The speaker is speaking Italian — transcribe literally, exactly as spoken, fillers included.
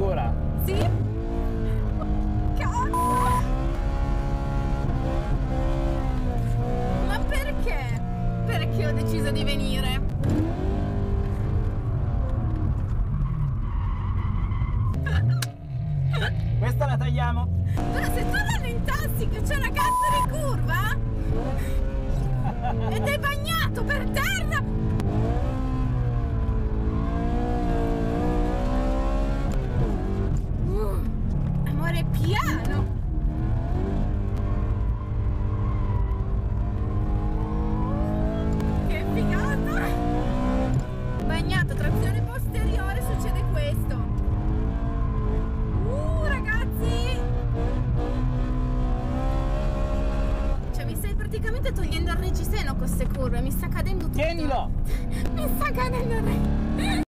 sicura? Sì? Cazzo! Ma perché? Perché ho deciso di venire? Questa la tagliamo. Però se sto andando in tassi che c'è una cazzo di curva ed è bagnato per terra. Uh, amore, piano. Che figata. Bagnato, trazione posteriore, succede questo. Uh, ragazzi. Cioè mi stai praticamente togliendo il reggiseno con queste curve. Mi sta cadendo tutto. Tienilo. Mi sta cadendo il reggiseno.